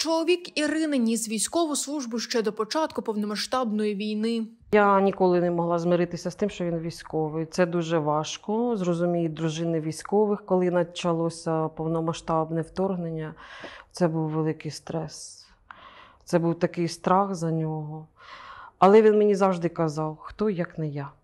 Чоловік Ірини ніс військову службу ще до початку повномасштабної війни. Я ніколи не могла змиритися з тим, що він військовий. Це дуже важко. Зрозуміють дружини військових, коли почалося повномасштабне вторгнення. Це був великий стрес. Це був такий страх за нього. Але він мені завжди казав, хто як не я.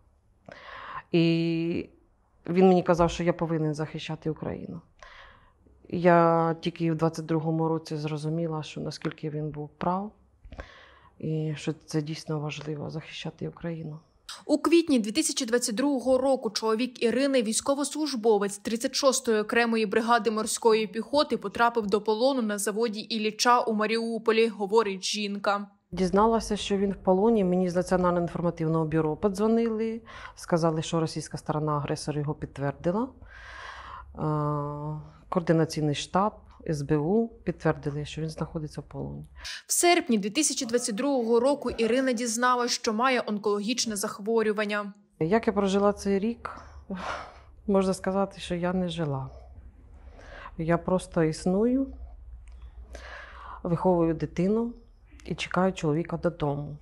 І він мені казав, що я повинен захищати Україну. Я тільки в 22-му році зрозуміла, що наскільки він був прав, і що це дійсно важливо – захищати Україну. У квітні 2022 року чоловік Ірини, військовослужбовець 36-ї окремої бригади морської піхоти, потрапив до полону на заводі Ілліча у Маріуполі, говорить жінка. Дізналася, що він в полоні. Мені з Національного інформативного бюро подзвонили, сказали, що російська сторона агресор його підтвердила. Координаційний штаб, СБУ підтвердили, що він знаходиться в полоні. В серпні 2022 року Ірина дізналась, що має онкологічне захворювання. Як я прожила цей рік, можна сказати, що я не жила. Я просто існую, виховую дитину і чекаю чоловіка додому.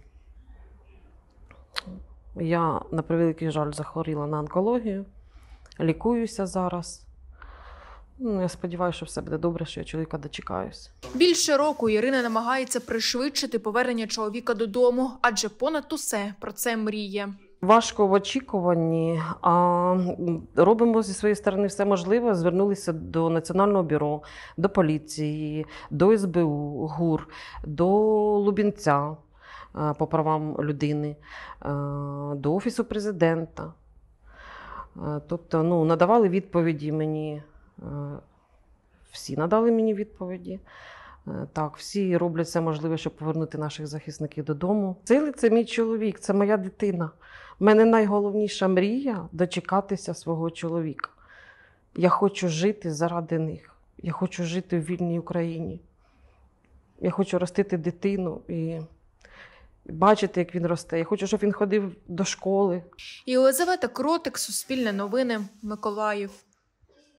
Я, на превеликий жаль, захворіла на онкологію, лікуюся зараз. Я сподіваюся, що все буде добре, що я чоловіка дочекаюся. Більше року Ірина намагається пришвидшити повернення чоловіка додому, адже понад усе про це мріє. Важко в очікуванні, а робимо зі своєї сторони все можливе. Звернулися до Національного бюро, до поліції, до СБУ, ГУР, до Лубінця по правам людини, до Офісу президента. Тобто, надавали відповіді мені. Всі надали мені відповіді. Так, всі роблять все можливе, щоб повернути наших захисників додому. Сили – це мій чоловік, це моя дитина. У мене найголовніша мрія – дочекатися свого чоловіка. Я хочу жити заради них. Я хочу жити в вільній Україні. Я хочу ростити дитину і бачити, як він росте. Я хочу, щоб він ходив до школи. Єлизавета Кротик, Суспільне новини, Миколаїв.